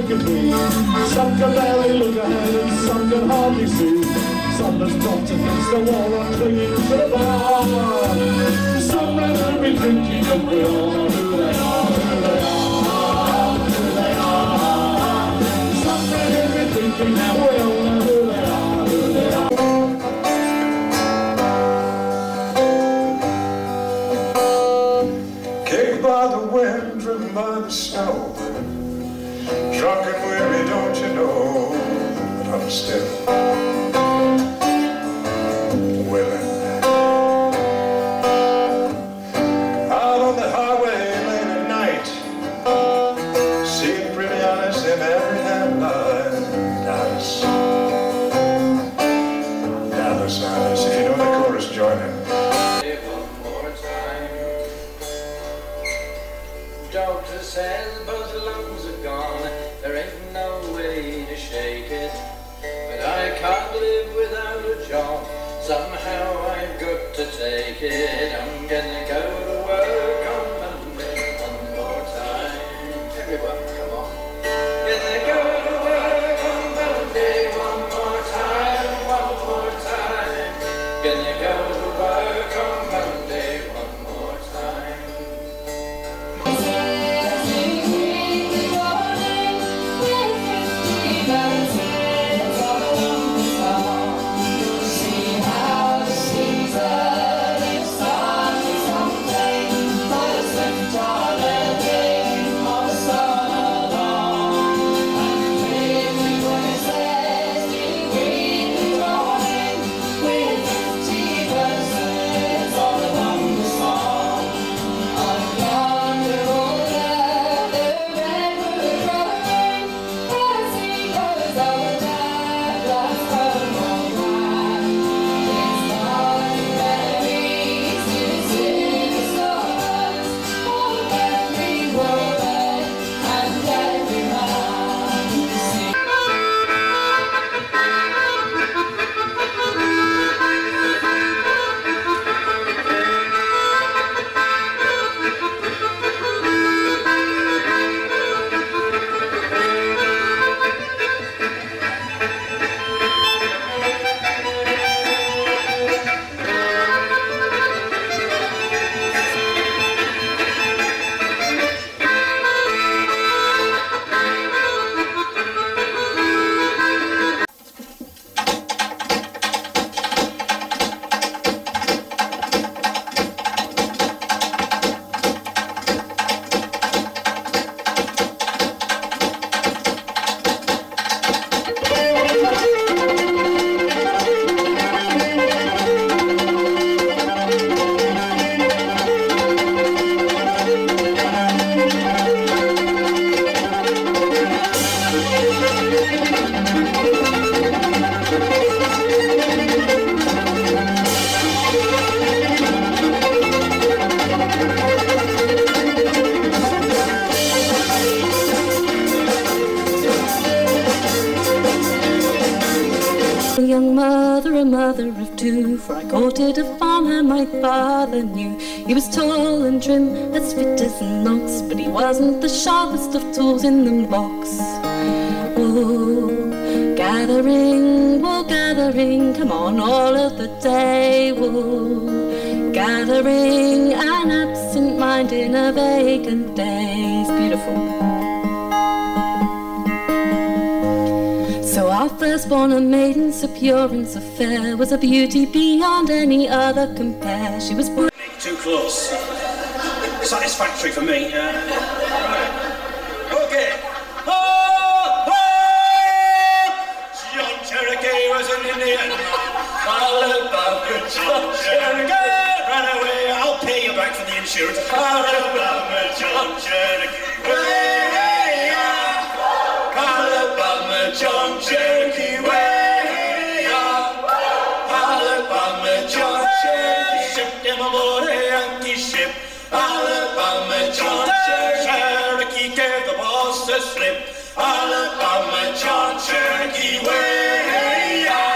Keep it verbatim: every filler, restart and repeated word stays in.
can be. Some can barely look ahead and some can hardly see. Some that's propped against the wall or clinging to the bar. Some men will be drinking and we all know who they are, who they are, who they are. Some men will be drinking and we all know who they are, who they are. Kicked by the wind, driven by the snow, drunk and weary, don't you know, but I'm still willing. Out on the highway late at night, seeing pretty eyes in every headlight. Dallas, Dallas, Dallas, if you know the chorus, join in. Doctor says both lungs are gone, there ain't no way to shake it. But I can't live without a job, somehow I've got to take it. I'm gonna go to work on Monday one more time. Everyone, come on. Gonna go to work on Monday one more time, one more time. Gonna go to work on Monday one more time. A young mother, a mother of two, for I courted a farmer my father knew. He was tall and trim, as fit as an ox, but he wasn't the sharpest of tools in the box. Wool gathering, wool gathering, come on all of the day. Wool gathering, an absent mind in a vacant day. It's beautiful. So our firstborn, a maiden so pure and so fair, was a beauty beyond any other compare. She was too close. Satisfactory for me. Uh, right. Okay. Oh, oh! John Cherokee was an Indian. Alabama, John Cherokee. Run away, I'll pay you back for the insurance. Alabama, John Cherokee. Way up. Alabama, John Cherokee. Way up. Alabama, John Cherokee. Shipped him aboard a Yankee ship. Alabama, John Cherokee gave the boss a slip. Alabama, John Cherokee, way up.